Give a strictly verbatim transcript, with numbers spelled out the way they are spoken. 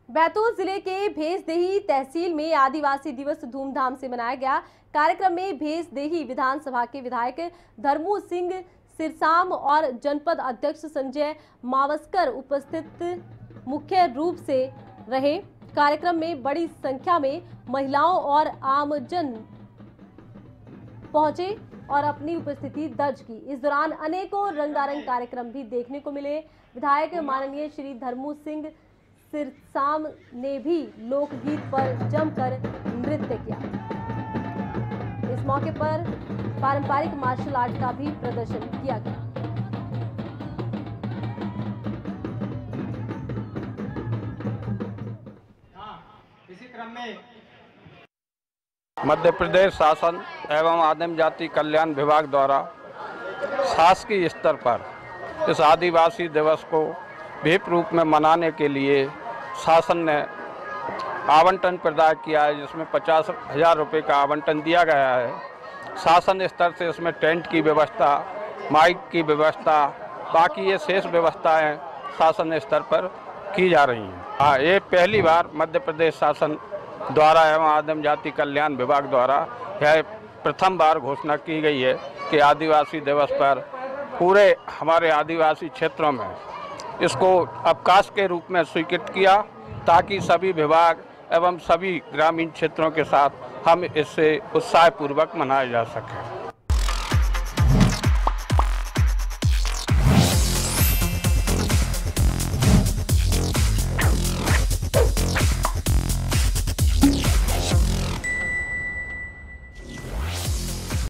बैतूल जिले के भेसदेही तहसील में आदिवासी दिवस धूमधाम से मनाया गया। कार्यक्रम में भेसदेही विधानसभा के विधायक धर्मू सिंह सिरसाम और जनपद अध्यक्ष संजय मावस्कर उपस्थित मुख्य रूप से रहे। कार्यक्रम में बड़ी संख्या में महिलाओं और आमजन पहुंचे और अपनी उपस्थिति दर्ज की। इस दौरान अनेकों रंगारंग कार्यक्रम भी देखने को मिले। विधायक माननीय श्री धर्मू सिंह सिरसाम ने भी लोकगीत पर जमकर नृत्य किया। इस मौके पर पारंपरिक मार्शल आर्ट का भी प्रदर्शन किया गया। इसी क्रम में मध्य प्रदेश शासन एवं आदिम जाति कल्याण विभाग द्वारा शासकीय स्तर पर इस आदिवासी दिवस को भव्य रूप में मनाने के लिए शासन ने आवंटन प्रदान किया है, जिसमें पचास हजार रुपये का आवंटन दिया गया है। शासन स्तर से इसमें टेंट की व्यवस्था, माइक की व्यवस्था, बाकी ये शेष व्यवस्थाएं शासन स्तर पर की जा रही हैं। हाँ, ये पहली बार मध्य प्रदेश शासन द्वारा एवं आदिम जाति कल्याण विभाग द्वारा यह प्रथम बार घोषणा की गई है कि आदिवासी दिवस पर पूरे हमारे आदिवासी क्षेत्रों में इसको अवकाश के रूप में स्वीकृत किया, ताकि सभी विभाग एवं सभी ग्रामीण क्षेत्रों के साथ हम इससे उत्साहपूर्वक मनाया जा सके।